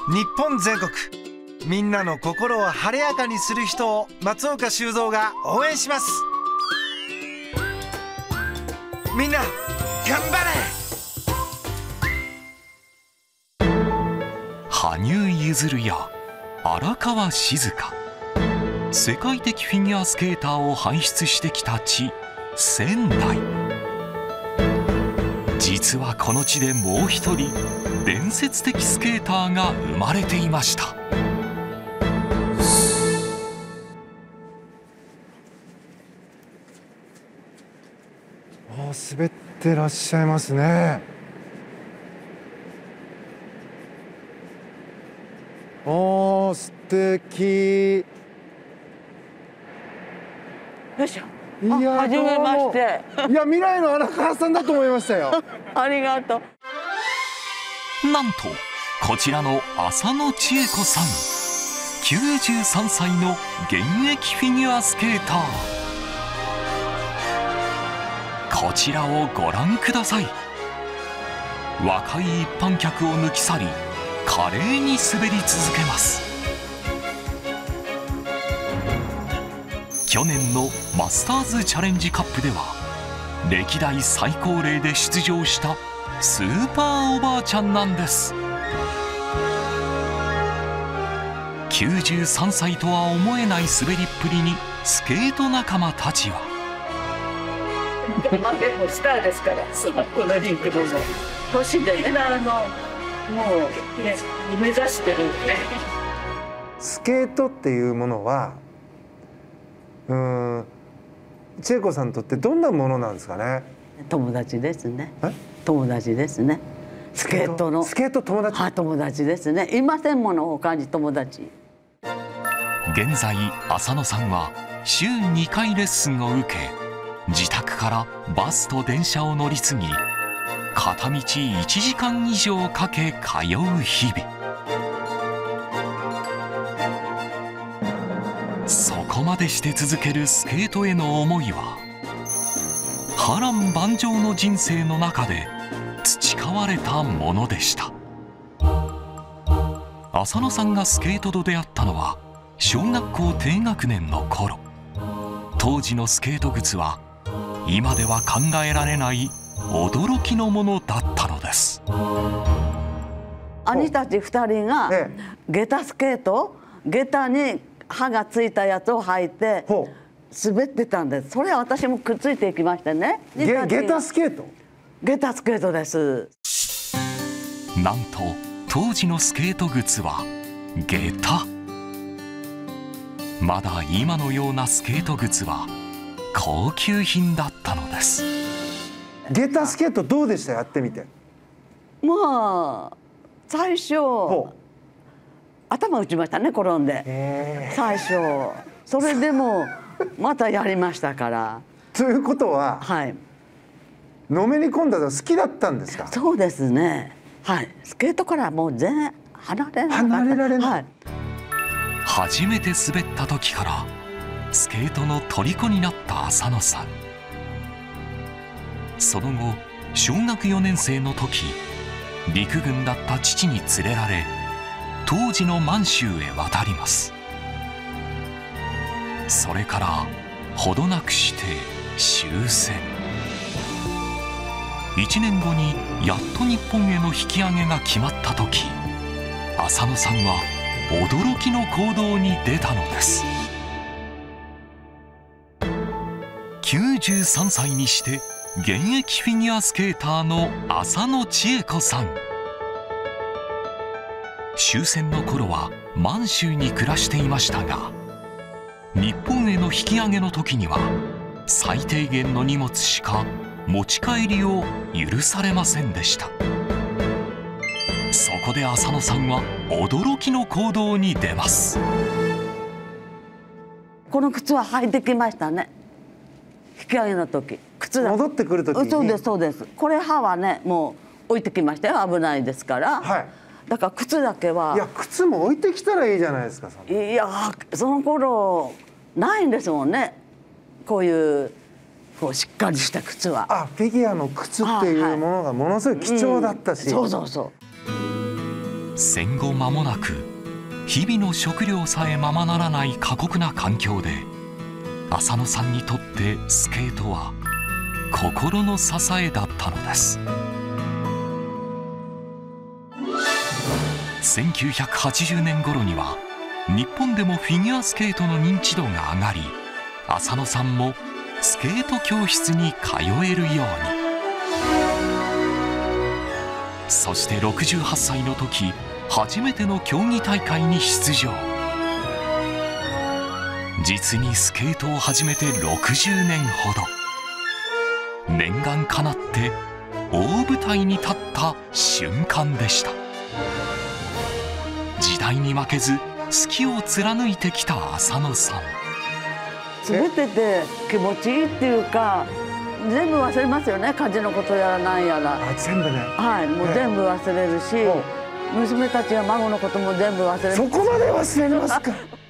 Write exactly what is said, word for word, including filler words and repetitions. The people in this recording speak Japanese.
日本全国みんなの心を晴れやかにする人を松岡修造が応援します。みんな頑張れ。 羽生結弦や荒川静香、世界的フィギュアスケーターを輩出してきた地仙台。実はこの地でもう一人伝説的スケーターが生まれていました。 あー、滑ってらっしゃいますね。あー、素敵。 よいしょ。 いや、 はじめまして。 いや、未来の荒川さんだと思いましたよ。 ありがとう。 なんとこちらの浅野千恵子さん、きゅうじゅうさんさいの現役フィギュアスケーター。こちらをご覧ください。若い一般客を抜き去り華麗に滑り続けます。去年のマスターズチャレンジカップでは歴代最高齢で出場したスーパーおばあちゃんなんです。きゅうじゅうさんさいとは思えない滑りっぷりにスケート仲間たちはスターですから、このリンクでも年でね、あのもう、ね、目指してるんで。 スケートっていうものは、うーん、千恵子さんにとってどんなものなんですかね。 友達ですね。友達ですね。スケートのスケート友達。 はい、友達ですね。いませんもの、他に友達。 現在浅野さんは週にかいレッスンを受け、自宅からバスと電車を乗り継ぎ片道いちじかん以上かけ通う日々。そこまでして続けるスケートへの思いは波乱万丈の人生の中で培われたものでした。浅野さんがスケートと出会ったのは小学校低学年の頃。当時のスケート靴は今では考えられない驚きのものだったのです。 兄たちふたりが下駄スケート、下駄に刃がついたやつを履いて滑ってたんです。それは私もくっついていきましてね。 ゲ下駄スケート。 下駄スケートです。 なんと当時のスケート靴は下駄。まだ今のようなスケート靴は高級品だったのです。 下駄スケートどうでした？やってみて。 まあ最初頭打ちましたね、転んで。最初それでもまたやりましたから。 ということは、 はい、 のめり込んだの好きだったんですか？ そうですね。はい、スケートからもう全然離れなかった。 離れられない。はい、 初めて滑った時からスケートの虜になった浅野さん。その後小学よねん生の時、陸軍だった父に連れられ当時の満州へ渡ります。それからほどなくして終戦。いちねんごにやっと日本への引き上げが決まった時、浅野さんは驚きの行動に出たのです。きゅうじゅうさんさいにして現役フィギュアスケーターの浅野千恵子さん。終戦の頃は満州に暮らしていましたが、日本への引き上げの時には最低限の荷物しか持ち帰りを許されませんでした。そこで浅野さんは驚きの行動に出ます。 この靴は履いてきましたね。引き上げの時、靴だ。 戻ってくる時に。 そうですそうです。これ刃はね、もう置いてきましたよ。危ないですから。はい。だから靴だけは。 いや、靴も置いてきたらいいじゃないですか。 いや、その頃ないんですもんね。こういうこうしっかりした靴は。 あ、フィギュアの靴っていうものがものすごい貴重だったし。 うん、そうそうそう。 戦後間もなく日々の食料さえままならない過酷な環境で浅野さんにとってスケートは心の支えだったのです。せんきゅうひゃくはちじゅうねん頃には日本でもフィギュアスケートの認知度が上がり、浅野さんもスケート教室に通えるように。そしてろくじゅうはっさいの時、初めての競技大会に出場。実にスケートを始めてろくじゅうねんほど。念願かなって大舞台に立った瞬間でした。時代に負けず好きを貫いてきた浅野さん。 滑ってて気持ちいいっていうか、全部忘れますよね。家事のことやらなんやら。 あ、全部ね。 はい、もう全部忘れるし、娘たちや孫のことも全部忘れる。 そこまで忘れますか。